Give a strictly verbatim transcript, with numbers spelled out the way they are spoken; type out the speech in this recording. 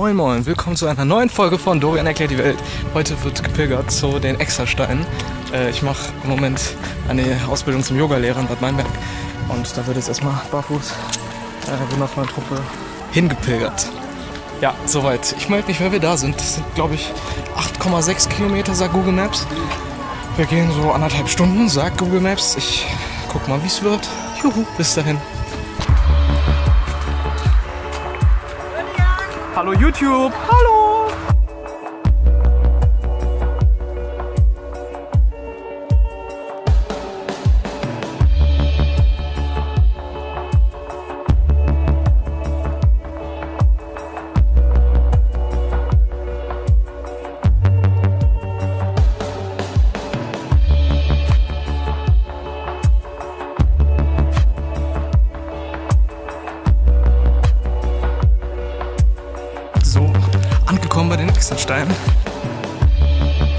Moin Moin, willkommen zu einer neuen Folge von Dorian erklärt die Welt. Heute wird gepilgert zu den Extrasteinen. Äh, ich mache im Moment eine Ausbildung zum Yogalehrer in Bad Meinberg und da wird jetzt erstmal barfuß äh, nach meiner Truppe hingepilgert. Ja, soweit. Ich melde mich, wenn wir da sind. Das sind, glaube ich, acht Komma sechs Kilometer, sagt Google Maps. Wir gehen so anderthalb Stunden, sagt Google Maps. Ich guck mal, wie es wird. Juhu, bis dahin. Hallo YouTube! Hallo! So, angekommen bei den Extrasteinen.